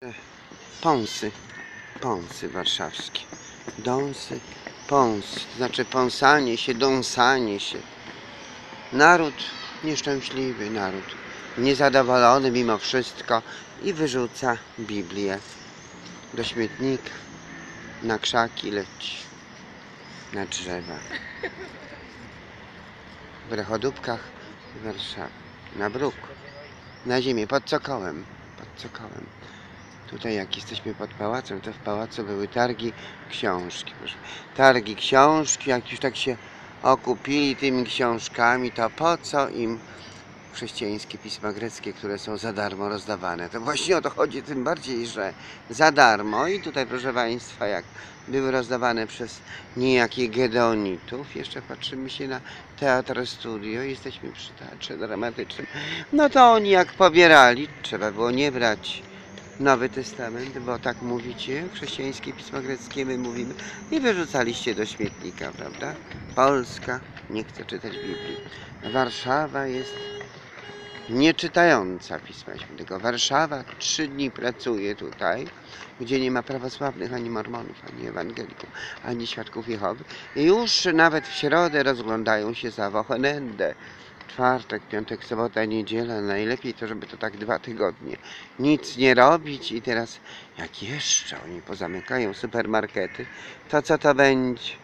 Pąsy, pąsy warszawskie, dąsy, pąsy, to znaczy pąsanie się, dąsanie się. Naród nieszczęśliwy, naród niezadowolony mimo wszystko i wyrzuca Biblię do śmietnika, na krzaki leci, na drzewa, w Rechodóbkach Warszawy, na bruk, na ziemię, pod cokołem, pod cokołem. Tutaj jak jesteśmy pod pałacem, to w pałacu były targi książki. Targi książki, jak już tak się okupili tymi książkami, to po co im chrześcijańskie pisma greckie, które są za darmo rozdawane? To właśnie o to chodzi, tym bardziej, że za darmo. I tutaj, proszę Państwa, jak były rozdawane przez niejakich Gedonitów, jeszcze patrzymy się na Teatr Studio, jesteśmy przy teatrze dramatycznym, no to oni jak pobierali, trzeba było nie brać Nowy Testament, bo tak mówicie, chrześcijańskie pisma greckie my mówimy, i wyrzucaliście do śmietnika, prawda? Polska nie chce czytać Biblii. Warszawa jest nieczytająca Pisma Świętego. Warszawa 3 dni pracuje tutaj, gdzie nie ma prawosławnych, ani mormonów, ani ewangelików, ani świadków Jehowy. I już nawet w środę rozglądają się za Wochenendę. Czwartek, piątek, sobota, niedziela. Najlepiej to, żeby to tak 2 tygodnie nic nie robić. I teraz, jak jeszcze oni pozamykają supermarkety, to co to będzie?